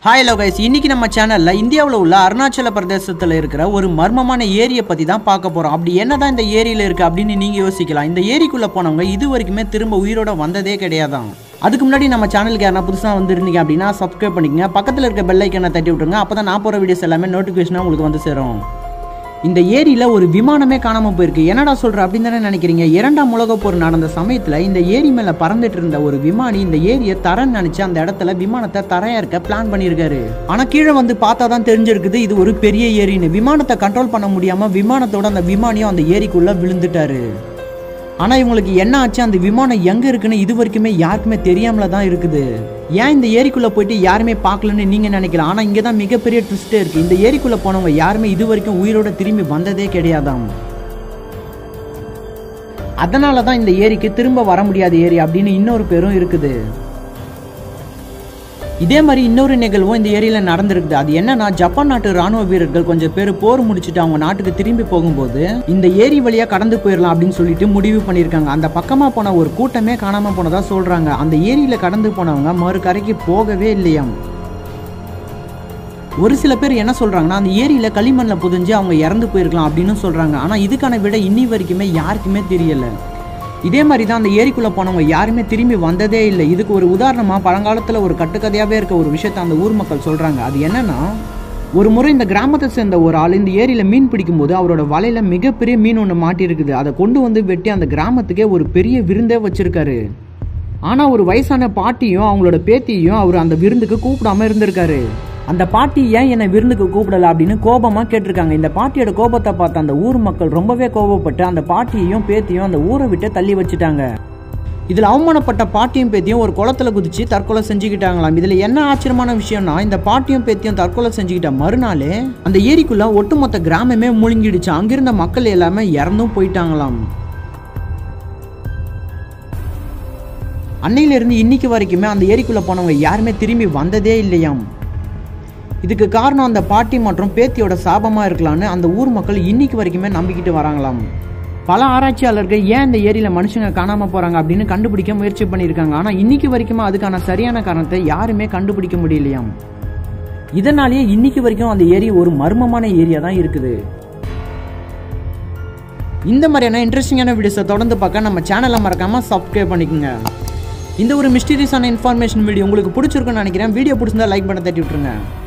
Hi hello guys, இன்னைக்கு நம்ம சேனல்ல இந்தியாவில் உள்ள அருணாச்சல பிரதேசத்தில் இருக்கிற ஒரு மர்மமான ஏரியை பற்றி தான் பார்க்க போகிறோம். அப்படி என்னதான் இந்த ஏரியில் இருக்குது அப்படின்னு நீங்கள் யோசிக்கலாம். இந்த ஏரிக்குள்ளே போனவங்க இது வரைக்குமே திரும்ப உயிரோட வந்ததே கிடையாதான். அதுக்கு முன்னாடி நம்ம சேனலுக்கு யாரா புதுசாக வந்துருந்தீங்க அப்படின்னா சப்ஸ்கிரைப் பண்ணிக்கங்க, பக்கத்தில் இருக்க பெல் ஐக்கனை தட்டி விட்டுருங்க. அப்போ தான் நான் போகிற வீடியோஸ் எல்லாமே நோட்டிஃபிகேஷனாக உங்களுக்கு வந்து சேரும். இந்த ஏரியில் ஒரு விமானமே காணாமல் போயிருக்கு. என்னடா சொல்கிற அப்படின்னு தானே நினைக்கிறீங்க? இரண்டாம் உலகப் போர் நடந்த சமயத்தில் இந்த ஏரி மேலே பறந்துட்டு இருந்த ஒரு விமானி இந்த ஏரியை தரன்னு நினச்சி அந்த இடத்துல விமானத்தை தரையா இருக்க பிளான் பண்ணியிருக்காரு. ஆனால் கீழே வந்து பார்த்தா தான் தெரிஞ்சிருக்குது இது ஒரு பெரிய ஏரின்னு. விமானத்தை கண்ட்ரோல் பண்ண முடியாமல் விமானத்தோட அந்த விமானியும் அந்த ஏரிக்குள்ளே விழுந்துட்டாரு. ஆனால் இவங்களுக்கு என்ன ஆச்சு, அந்த விமானம் எங்கே இருக்குன்னு இது வரைக்குமே யாருக்குமே தெரியாமல தான் இருக்குது. ஏன் இந்த ஏரிக்குள்ளே போயிட்டு யாருமே பார்க்கலன்னு நீங்கள் நினைக்கலாம். ஆனால் இங்கே தான் மிகப்பெரிய ட்விஸ்டே இருக்குது. இந்த ஏரிக்குள்ளே போனவங்க யாருமே இது வரைக்கும் உயிரோட திரும்பி வந்ததே கிடையாதாம். அதனால தான் இந்த ஏரிக்கு திரும்ப வர முடியாத ஏரி அப்படின்னு இன்னொரு பேரும் இருக்குது. இதே மாதிரி இன்னொரு நிகழ்வும் இந்த ஏரியில் நடந்திருக்குது. அது என்னன்னா, ஜப்பான் நாட்டு ராணுவ வீரர்கள் கொஞ்சம் பேர் போர் முடிச்சுட்டு அவங்க நாட்டுக்கு திரும்பி போகும்போது இந்த ஏரி வழியா கடந்து போயிடலாம் அப்படின்னு சொல்லிட்டு முடிவு பண்ணியிருக்காங்க. அந்த பக்கமா போன ஒரு கூட்டமே காணாம போனதா சொல்றாங்க. அந்த ஏரியில கடந்து போனவங்க மறு கரைக்கு போகவே இல்லையாம். ஒரு சில பேர் என்ன சொல்றாங்கன்னா, அந்த ஏரியில களிமண்ல புதிஞ்சு அவங்க இறந்து போயிருக்கலாம் அப்படின்னு சொல்றாங்க. ஆனா இதுக்கான விட இன்னி வரைக்குமே யாருக்குமே தெரியல. இதே மாதிரி தான் அந்த ஏரிக்குள்ளே போனவங்க யாருமே திரும்பி வந்ததே இல்லை. இதுக்கு ஒரு உதாரணமாக பழங்காலத்தில் ஒரு கட்டுக்கதையாகவே இருக்க ஒரு விஷயத்தை அந்த ஊர் மக்கள் சொல்கிறாங்க. அது என்னன்னா, ஒரு முறை இந்த கிராமத்தை சேர்ந்த ஒரு ஆள் இந்த ஏரியில் மீன் பிடிக்கும்போது அவரோட வலையில் மிகப்பெரிய மீன் ஒன்று மாட்டியிருக்குது. அதை கொண்டு வந்து வெட்டி அந்த கிராமத்துக்கே ஒரு பெரிய விருந்தே வச்சிருக்காரு. ஆனால் ஒரு வயசான பாட்டியும் அவங்களோட பேத்தியும் அவர் அந்த விருந்துக்கு கூப்பிடாம இருந்திருக்காரு. அந்த பாட்டி ஏன் என்னை விருந்துக்கு கூப்பிடல அப்படின்னு கோபமாக கேட்டிருக்காங்க. இந்த பாட்டியோட கோபத்தை பார்த்த அந்த ஊர் மக்கள் ரொம்பவே கோபப்பட்டு அந்த பாட்டியையும் பேத்தியும் அந்த ஊரை விட்டு தள்ளி வச்சுட்டாங்க. இதில் அவமானப்பட்ட பாட்டியும் பேத்தியும் ஒரு குளத்துல குதிச்சு தற்கொலை செஞ்சுக்கிட்டாங்களாம். இதில் என்ன ஆச்சரியமான விஷயம்னா, இந்த பாட்டியும் பேத்தியும் தற்கொலை செஞ்சுக்கிட்ட மறுநாளே அந்த ஏரிக்குள்ள ஒட்டுமொத்த கிராமமே முழுங்கிடுச்சு. அங்கிருந்த மக்கள் எல்லாமே இறந்தும் போயிட்டாங்களாம். அன்னையிலிருந்து இன்னைக்கு வரைக்குமே அந்த ஏரிக்குள்ள போனவங்க யாருமே திரும்பி வந்ததே இல்லையாம். இதுக்கு காரணம் அந்த பாட்டி மற்றும் பேத்தியோட சாபமா இருக்கலாம்னு அந்த ஊர் மக்கள் இன்னைக்கு வரைக்குமே நம்பிக்கிட்டு வராங்களாம். பல ஆராய்ச்சியாளர்கள் ஏன் இந்த ஏரியில மனுஷங்க காணாம போறாங்க அப்படின்னு கண்டுபிடிக்க முயற்சி பண்ணியிருக்காங்க. ஆனா இன்னைக்கு வரைக்குமே அதுக்கான சரியான காரணத்தை யாருமே கண்டுபிடிக்க முடியலையாம். இதனாலேயே இன்னைக்கு வரைக்கும் அந்த ஏரி ஒரு மர்மமான ஏரியா தான் இருக்குது. இந்த மாதிரியான இன்ட்ரெஸ்டிங்கான வீடியோஸை தொடர்ந்து பார்க்க நம்ம சேனலை மறக்காம சப்ஸ்கிரைப் பண்ணிக்கோங்க. இந்த ஒரு மிஸ்டீரியஸான இன்ஃபர்மேஷன் வீடியோ உங்களுக்கு பிடிச்சிருக்குன்னு நினைக்கிறேன். வீடியோ பிடிச்சிருந்தா லைக் பண்ண தட்டி விட்டுருங்க.